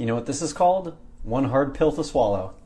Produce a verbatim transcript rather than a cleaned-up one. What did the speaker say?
You know what this is called? One hard pill to swallow.